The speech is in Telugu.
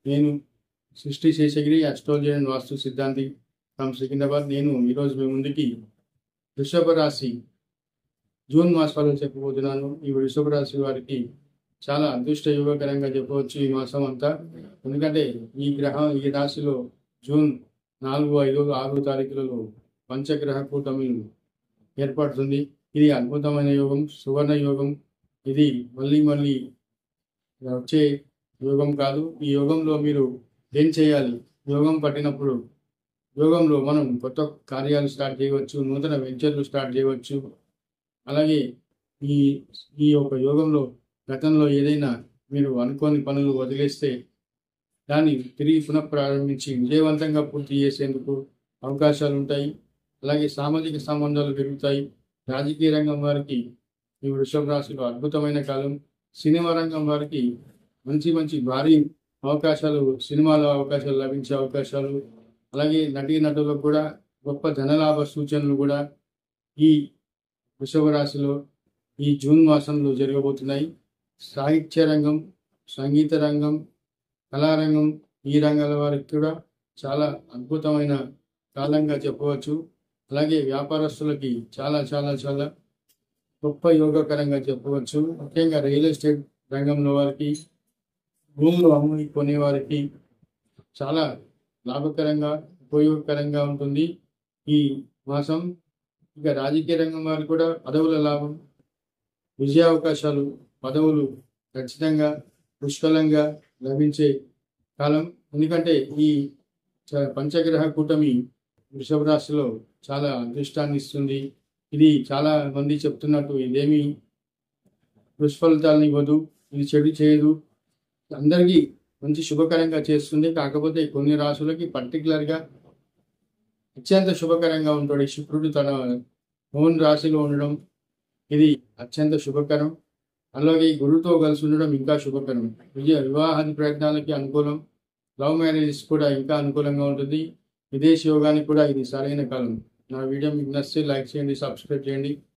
నేను సృష్టి శేషగిరి అస్ట్రాలజీ అండ్ వాస్తు సిద్ధాంతి ఫ్రమ్ సికింద్రాబాద్. నేను ఈరోజు మీ ముందుకి వృషభ రాశి జూన్ మాసాలు చెప్పబోతున్నాను. ఈ వృషభ రాశి వారికి చాలా అదృష్ట యోగకరంగా చెప్పవచ్చు ఈ మాసం అంతా. ఎందుకంటే ఈ రాశిలో జూన్ 4, 5, 6 తారీఖులలో పంచగ్రహ కూటమి ఏర్పడుతుంది. ఇది అద్భుతమైన యోగం, సువర్ణ యోగం. ఇది మళ్ళీ వచ్చే యోగం కాదు. ఈ యోగంలో మీరు ఏం చేయాలి? యోగం పట్టినప్పుడు యోగంలో మనం కొత్త కార్యాలు స్టార్ట్ చేయవచ్చు, నూతన వెంచర్లు స్టార్ట్ చేయవచ్చు. అలాగే ఈ ఈ యొక్క యోగంలో గతంలో ఏదైనా మీరు అనుకోని పనులు వదిలేస్తే దాన్ని తిరిగి పునఃప్రారంభించి విజయవంతంగా పూర్తి చేసేందుకు అవకాశాలు ఉంటాయి. అలాగే సామాజిక సంబంధాలు పెరుగుతాయి. రాజకీయ రంగం వారికి ఈ వృషభ రాశిలో అద్భుతమైన కాలం. సినిమా రంగం వారికి మంచి భారీ అవకాశాలు, సినిమాలో అవకాశాలు లభించే అవకాశాలు, అలాగే నటులకు కూడా గొప్ప ధనలాభ సూచనలు కూడా ఈ వృషభ రాశిలో ఈ జూన్ మాసంలో జరగబోతున్నాయి. సాహిత్య రంగం, సంగీత రంగం, కళారంగం, ఈ రంగాల వారికి కూడా చాలా అద్భుతమైన కాలంగా చెప్పవచ్చు. అలాగే వ్యాపారస్తులకి చాలా గొప్ప యోగకరంగా చెప్పవచ్చు. ముఖ్యంగా రియల్ ఎస్టేట్ రంగంలో వారికి, భూములు అమ్ముని కొనేవారికి చాలా లాభకరంగా, ఉపయోగకరంగా ఉంటుంది ఈ మాసం. ఇక రాజకీయ రంగం వారికి కూడా పదవుల లాభం, విజయావకాశాలు, పదవులు ఖచ్చితంగా పుష్కలంగా లభించే కాలం. ఎందుకంటే ఈ పంచగ్రహ కూటమి వృషభ రాశిలో చాలా అదృష్టాన్ని ఇస్తుంది. ఇది చాలా మంది చెప్తున్నట్టు ఇదేమి దుష్ఫలితాలను ఇవ్వదు, ఇది చెడు చేయదు, అందరికీ మంచి శుభకరంగా చేస్తుంది. కాకపోతే కొన్ని రాశులకి పర్టికులర్గా అత్యంత శుభకరంగా ఉంటాడు. శుక్రుడు తన ఓన్ రాశిలో ఉండడం ఇది అత్యంత శుభకరం. అలాగే గురుతో కలిసి ఉండడం ఇంకా శుభకరం. వివాహాది ప్రయత్నాలకి అనుకూలం, లవ్ మ్యారేజెస్ కూడా ఇంకా అనుకూలంగా ఉంటుంది. విదేశీ యోగానికి కూడా ఇది సరైన కాలం. నా వీడియో మీకు నచ్చితే లైక్ చేయండి, సబ్స్క్రైబ్ చేయండి.